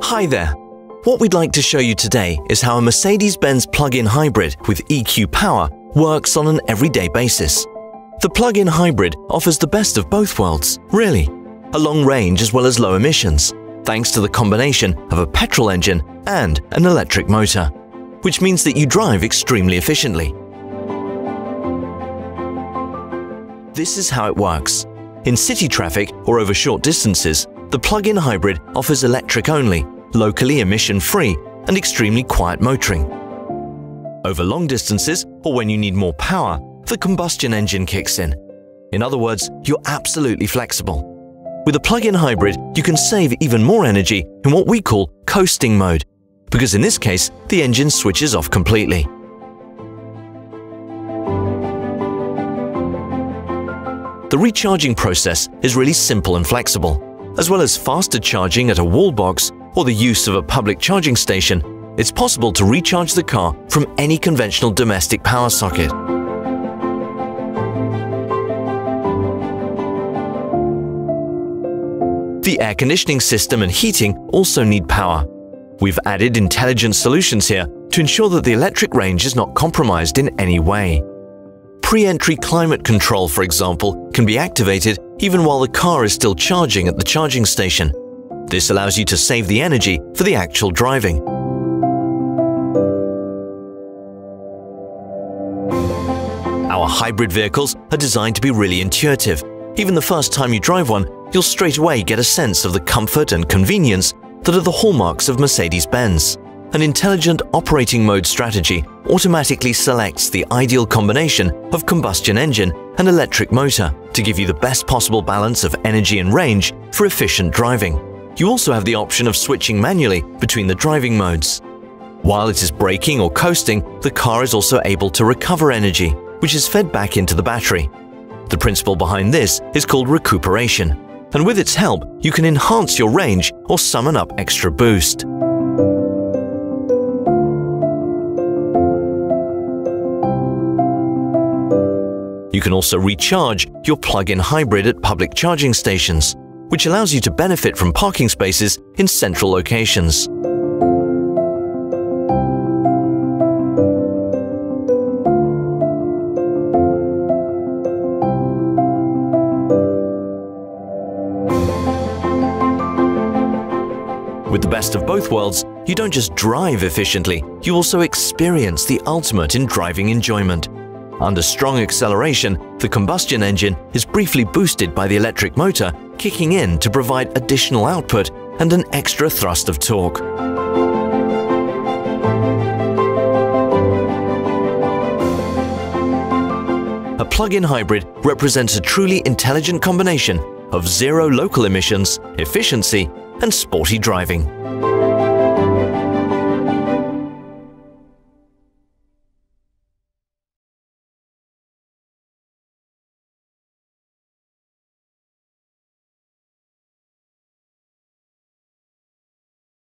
Hi there! What we'd like to show you today is how a Mercedes-Benz plug-in hybrid with EQ power works on an everyday basis. The plug-in hybrid offers the best of both worlds, really. A long range as well as low emissions, thanks to the combination of a petrol engine and an electric motor, which means that you drive extremely efficiently. This is how it works. In city traffic or over short distances, the plug-in hybrid offers electric only, locally emission-free and extremely quiet motoring. Over long distances or when you need more power, the combustion engine kicks in. In other words, you're absolutely flexible. With a plug-in hybrid, you can save even more energy in what we call coasting mode, because in this case, the engine switches off completely. The recharging process is really simple and flexible. As well as faster charging at a wall box or the use of a public charging station, it's possible to recharge the car from any conventional domestic power socket. The air conditioning system and heating also need power. We've added intelligent solutions here to ensure that the electric range is not compromised in any way. Pre-entry climate control, for example, can be activated even while the car is still charging at the charging station. This allows you to save the energy for the actual driving. Our hybrid vehicles are designed to be really intuitive. Even the first time you drive one, you'll straight away get a sense of the comfort and convenience that are the hallmarks of Mercedes-Benz. An intelligent operating mode strategy automatically selects the ideal combination of combustion engine and electric motor to give you the best possible balance of energy and range for efficient driving. You also have the option of switching manually between the driving modes. While it is braking or coasting, the car is also able to recover energy, which is fed back into the battery. The principle behind this is called recuperation, and with its help, you can enhance your range or summon up extra boost. You can also recharge your plug-in hybrid at public charging stations, which allows you to benefit from parking spaces in central locations. With the best of both worlds, you don't just drive efficiently, you also experience the ultimate in driving enjoyment. Under strong acceleration, the combustion engine is briefly boosted by the electric motor, kicking in to provide additional output and an extra thrust of torque. A plug-in hybrid represents a truly intelligent combination of zero local emissions, efficiency, and sporty driving.